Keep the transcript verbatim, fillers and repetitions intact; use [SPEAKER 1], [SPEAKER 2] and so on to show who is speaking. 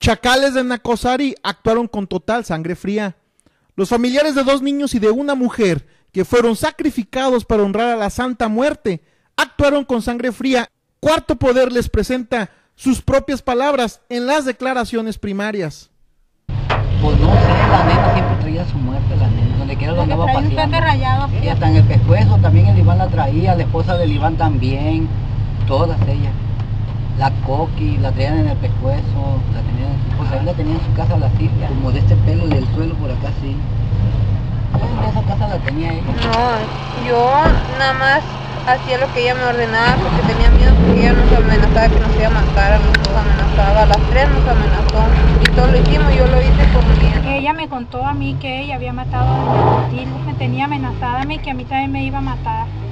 [SPEAKER 1] chacales de Nacozari actuaron con total sangre fría. Los familiares de dos niños y de una mujer que fueron sacrificados para honrar a la Santa Muerte actuaron con sangre fría. Cuarto Poder les presenta sus propias palabras en las declaraciones primarias.
[SPEAKER 2] Pues no sé, la nena siempre traía su muerte, la nena, donde quiera lo andaba paseando.
[SPEAKER 3] Rayado,
[SPEAKER 2] ella está en el pescuezo, también el Iván la traía, la esposa del Iván también, todas ellas. La Coqui, la traían en el pescuezo, la tenían, pues él la tenía en su casa, la Silvia, como de este pelo del suelo por acá, sí. En esa casa la tenía ella.
[SPEAKER 3] No, yo nada más hacía lo que ella me ordenaba porque tenía miedo, porque ella nos amenazaba que nos iba a matar, a nosotros amenazaba, a las tres nos amenazó y todo lo hicimos, yo lo hice por miedo.
[SPEAKER 4] Ella me contó a mí que ella había matado a doña Matilde, me tenía amenazada a mí que a mí también me iba a matar.